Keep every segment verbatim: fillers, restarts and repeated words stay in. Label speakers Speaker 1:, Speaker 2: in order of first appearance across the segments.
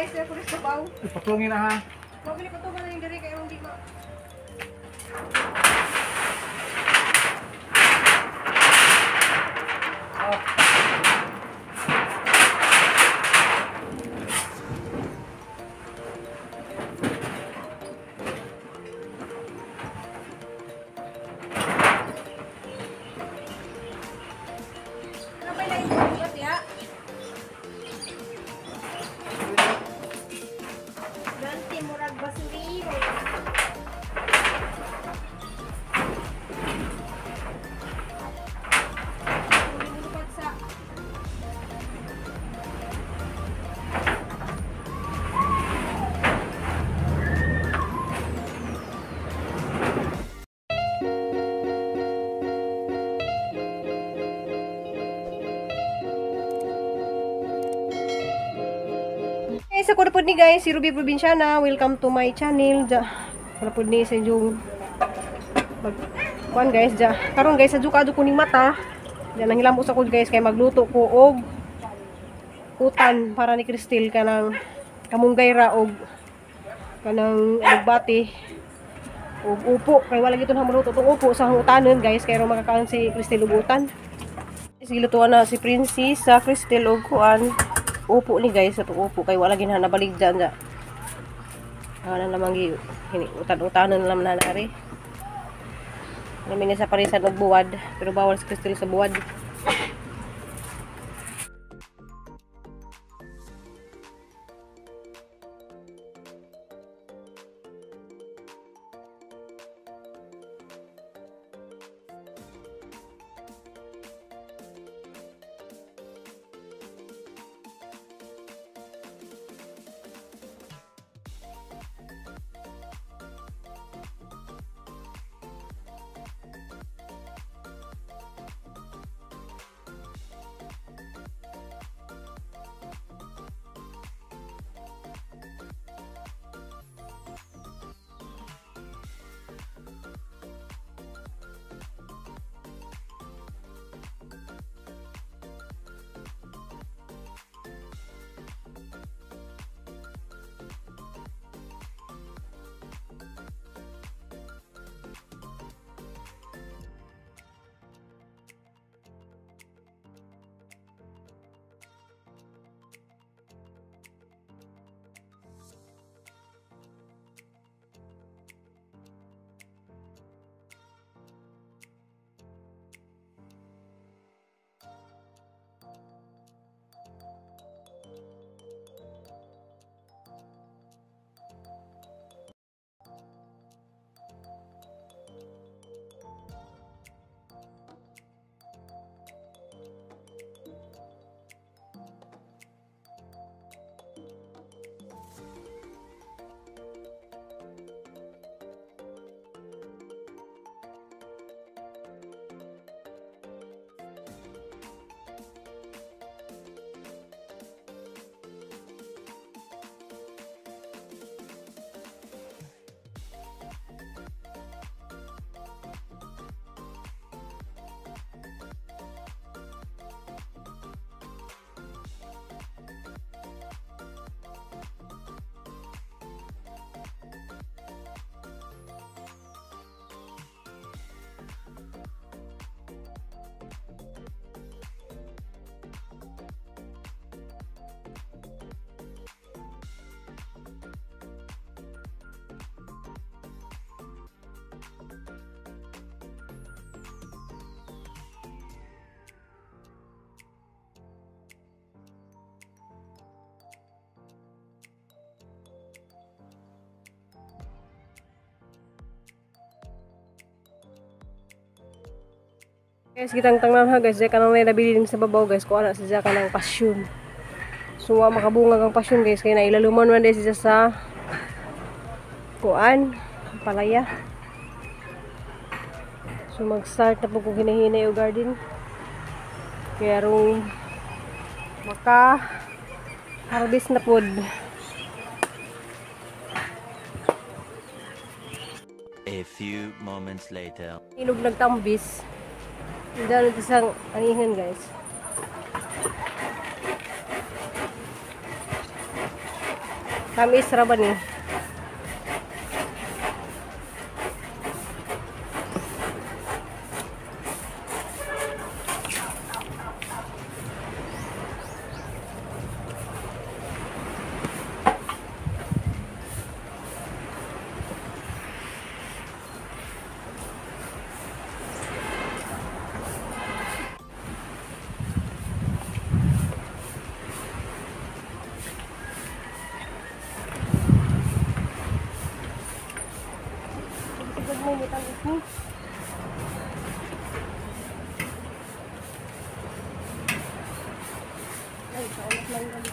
Speaker 1: guys, sa pulis sabaw.
Speaker 2: Ipatungin na ha.
Speaker 1: Mabili ko to ba na yung diri kayo hindi ko. Sa ko po ni guys, si Ruby Provinciana. Welcome to my channel. Ja, ko po ni sa yung kuan guys, ja. Karon guys, sa jukado ko ning mata. Ja nang hilamos ako guys kay magluto ko og utan para ni Cristel kanang kamunggay ra og kanang alugbati og upo kay wala gito na maluto tong upo sa utanon guys kay ro makakaon si Cristel og utan. Silutuan na si Princess sa Cristel og kuan. Upo ni guys, ito upo kay wala ginhan nabalig dyan dyan. Ano namang utan-utanon na naman nanari. Namin nga sa parisan og buwad, pero bawal si Cristel sa buwad. Guys, kitang tangnan ha guys, kanang nabili din sa babaw guys, kuha na siya kanang pasyon. So, wa makabungag ang pasyon guys, kaya nailaluman man din siya sa kuan, palaya. So, mag-start na po kung hinahinay yung garden. Kaya rong maka-harvest na po.
Speaker 3: A few moments later.
Speaker 1: Ilog nagtambis. Dahil ito sa anihan guys. Tamis ra ba ni? May tamis ni. Ay, saulat lang kami.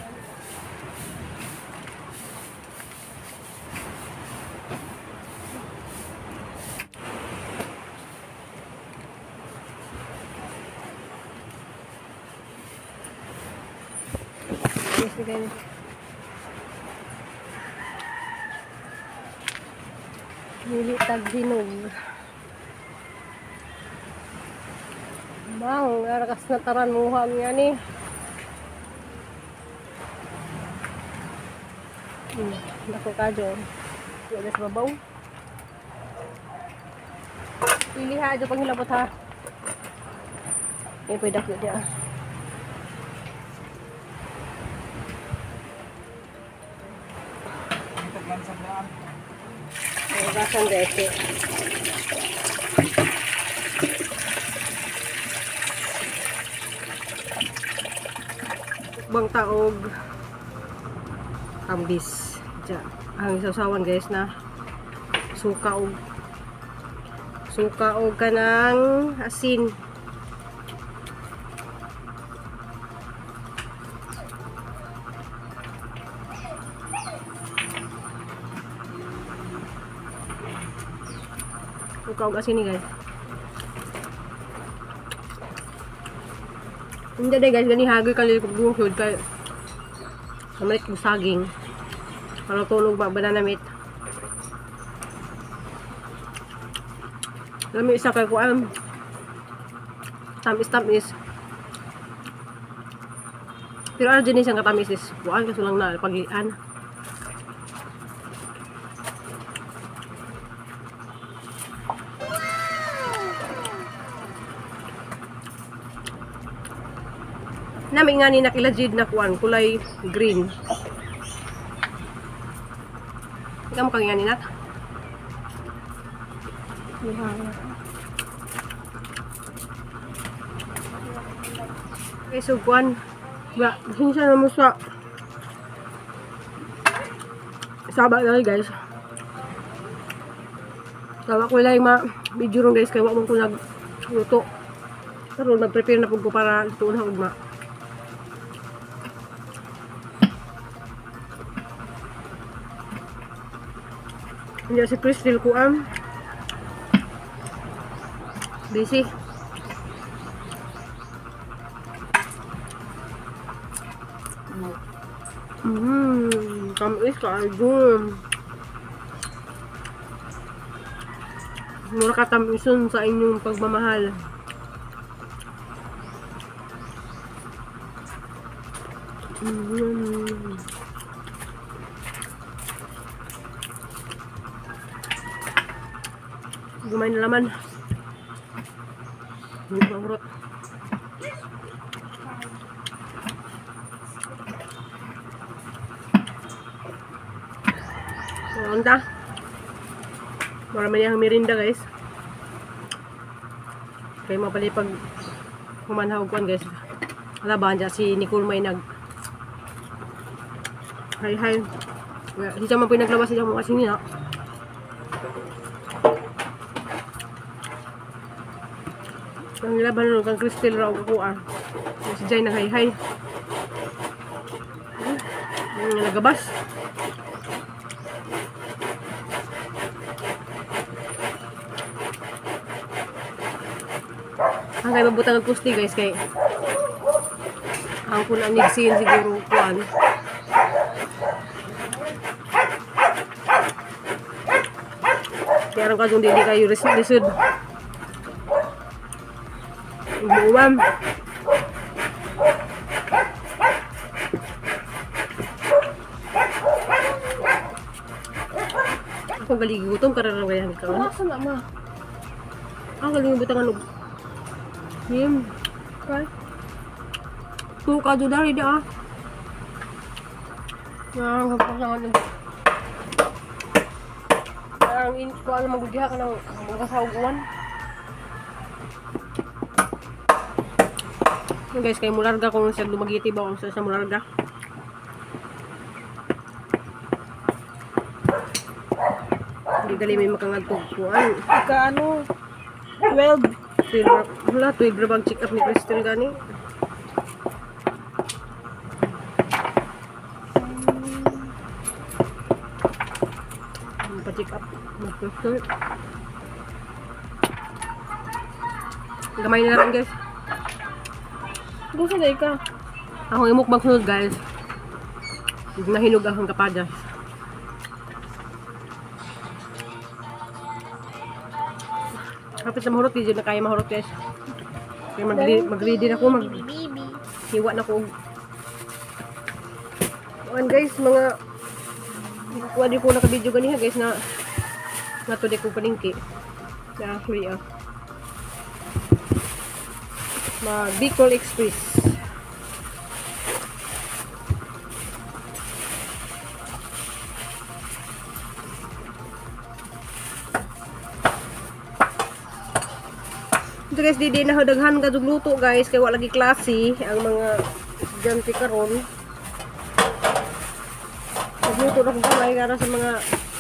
Speaker 1: Yes, guys. Dili tag hinog. Bang, arakas na taran muha niya ni. Hmm, nako kadyo. Wala sa babaw. Pili ha, adyo pang hilabot ha. Yan po yung dakyo niya. Ugasan guys eh. Bang taog kambis. Diyan. Ang isasawan guys na suka og suka og kanang asin. Suka og asin ni guys. Hindi deh guys, gani hagay kali ko bungkod kay samalit ko saging. Kalau tulog ba banana meat. Lami isa kay ko am tamis tamis. Pero ano jenis ang katamis is kuan kaso lang na paglian. Nami nga ni nakilajid na kuan kulay green. Ikaw mo kang nga ni nak? Okay, so kuan ba, hinsa na mo sa saba na guys. Sawa ko lang ma video ron guys kay wa mo ko nagluto. Pero nag-prepare na pud ko para lutuon ha ugma. Hindi si Crystal ko am busy. Mmm, tamis kaagom. Mura ka tamison sa inyong pagmamahal. Mmm. Gumay na laman. Hindi pa urot. Ronda. Marami niyang merinda guys. Kaya mapalipag humanhawag kuan guys. Alabahan dyan si Nicole may nag hi hi. Si siya man po naglabas siya mo kasi niya. Ang laban nun kang Crystal raw ko ah. Si Jay nag hi hi. Hmm, nagabas. Ang kaya mabutang ang pusti guys kay ang kung ang nigsin siguro kuan. Kaya rin kasong dili kayo lisod. Umuwam. kung galigutom karang gayan ka.
Speaker 2: Asa na ma?
Speaker 1: Ah, galing butangan og. Him.
Speaker 2: Kay.
Speaker 1: Tu ka do dari da. Yang kapasangan. Ang in ko alam magdiha ka ng mga sauguan. Guys, kay mularga kung sa lumagiti ba kung sa sa mularga. Hindi dali may makangadtog kuan.
Speaker 2: Ka ano? twelve.
Speaker 1: twelve wala twelve ra bang check up ni Crystal gani. Hmm. Pa-check up ni Crystal. Gamay na lang guys.
Speaker 2: Gusto na ka.
Speaker 1: Ako imok magsunod guys. Nahinog akong kapadas. Kapit na mahurot, di na kaya mahurot guys. Kaya mag-ready na ako, mag-hiwa na ako. Ayan guys, mga kuha di ko naka-video ganiha guys na nato di ko palingki. Na free ah. Mag Bicol Express. Ito guys, di din nahadaghan ka luto guys, kaya wala lagi klase ang mga estudyante karon. Nagluto na kung kamay para sa mga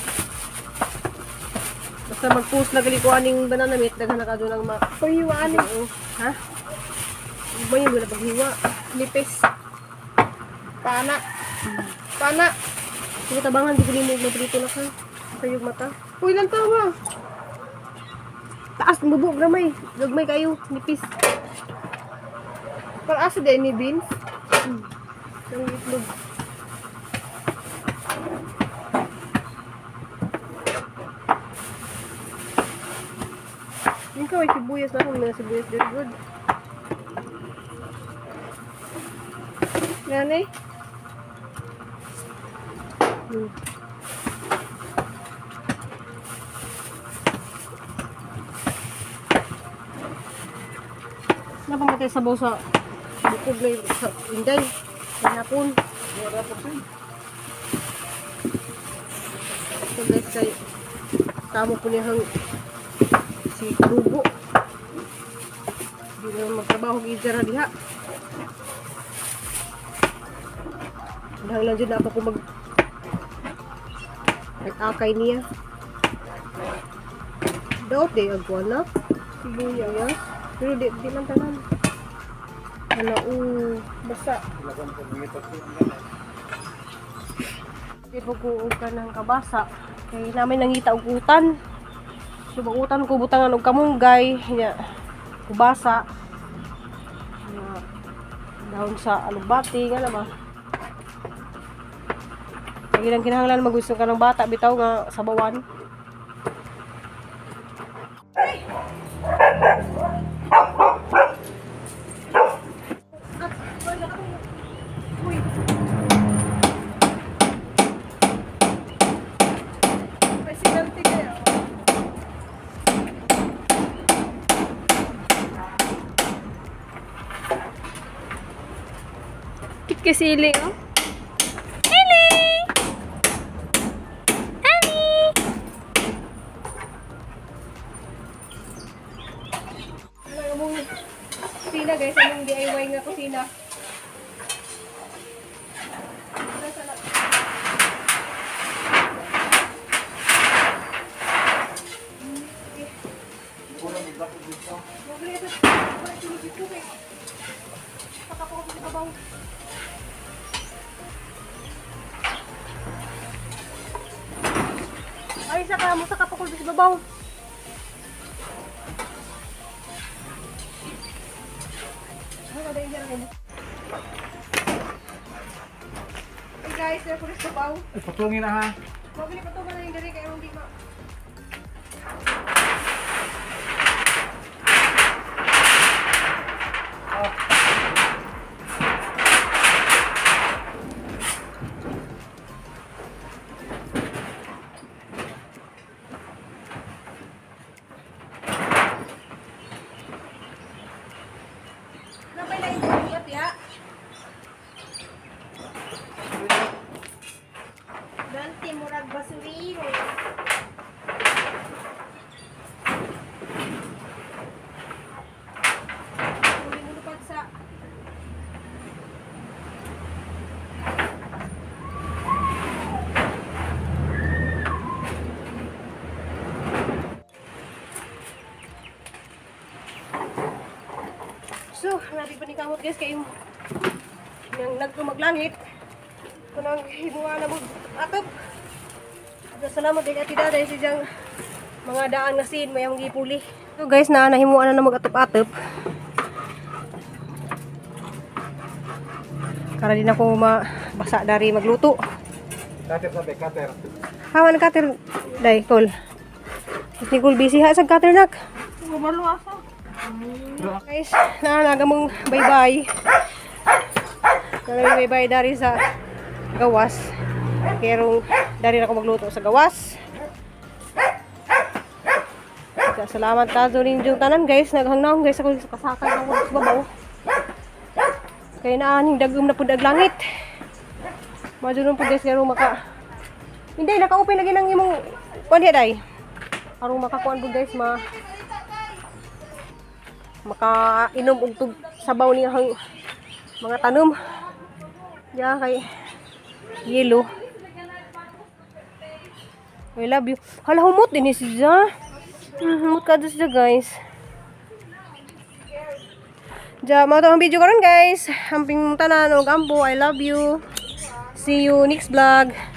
Speaker 1: basta mag-post na gali ko aning banana meat, daghan na ka doon ang ma...
Speaker 2: Pahiwaan ni.
Speaker 1: Ha? Ano ba yung wala paghiwa?
Speaker 2: Nipis. Pana. Pana.
Speaker 1: Sige tabangan, di ko din mo maprito na ka. Kayog mata.
Speaker 2: Uy, lang tawa.
Speaker 1: Taas, bubog ramay. Gagmay kayo, nipis.
Speaker 2: Para asa din ni beans.
Speaker 1: Hmm. Ang itlog. Yung kaway sibuyas na akong mga sibuyas very good.
Speaker 2: Yan eh.
Speaker 1: Hmm. Napamatay sabaw sa bukog na yung sa inday. Hinapon. So guys, kay tamo po niyang si Rubo. Hindi na magtrabaho gizara diha. Dahil lang dyan na ako kung mag nag-akay niya. Daot day agwa na. Sibuyas. Pero di, di man tanan. Ano, uh, basta. Di po ko ka ng kabasa. Kaya namin nangita og utan. So, utan ko butangan og kamunggay. Nya, kubasa. Uh, dahon sa alubati. Nga naman. Lagi lang kinahanglan magusto ka ng bata. Bitaw nga sabawan.
Speaker 2: Kisili, oh.
Speaker 1: Kusina guys, anong D I Y nga kusina. Ay, saka mo sa kapakul sa babaw. Hey guys, there po rin sa babaw.
Speaker 4: Patungin na ha.
Speaker 1: Mabili pa ito ba na yung dali kayo hindi ma... Ni kamot guys kay yung nang nagtumaglangit. Kunang himuha na mo atop. Salamat kay Ati Daday sa diyang mga daan nga sin mayang gipuli. So guys na nahimuan na na mag-atop-atop. Para din ako mabasa dari magluto.
Speaker 4: Cutter sabi, cutter.
Speaker 1: Hawan cutter day call. Ni Kul busy ha sa cutter nak.
Speaker 2: Gumalo asa.
Speaker 1: Guys, na nagamong bye-bye. Nagamong bye-bye dari sa gawas. Pero dari na ako magluto sa gawas. Kaya salamat ka rin yung tanan guys. Naghangnaong guys ako sa kasakal ng mga babaw. Kaya naaning dagum na po daglangit. Madunong po guys kaya maka... Hindi, naka-open lagi ng imong... Kuan hiya day. Arong makakuan po guys ma... Maka-inom og tug sabaw niya hang mga tanom. Ya kay yelo. I love you. Hala humot din ni siya. Hmm, humot ka siya guys. Ja, mo to ang video karon guys. Amping tanan og ampo. I love you. See you next vlog.